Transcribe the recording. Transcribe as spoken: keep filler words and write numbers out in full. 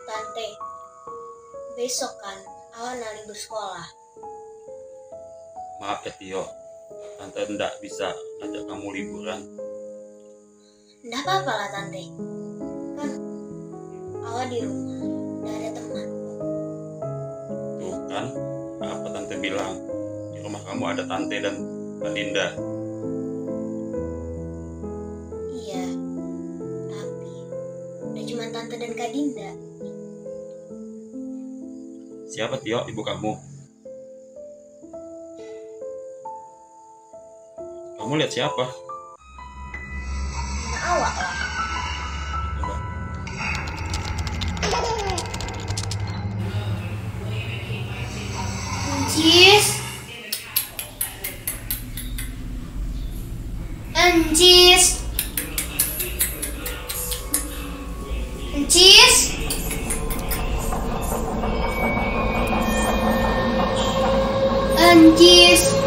Tante, besok kan Awan libur sekolah. Maaf ya Tio, Tante tidak bisa ajak kamu liburan. Nggak apa-apa lah Tante, kan Awan di rumah, nggak ada teman. Tuh kan, apa Tante bilang, di rumah kamu ada Tante dan Kak Dinda. Iya, tapi udah cuma Tante dan Kak Dinda. Siapa Tio ibu kamu? Kamu lihat siapa? Nah, awak lah. Coba. Anjis. Anjis. Anjis. Anjis.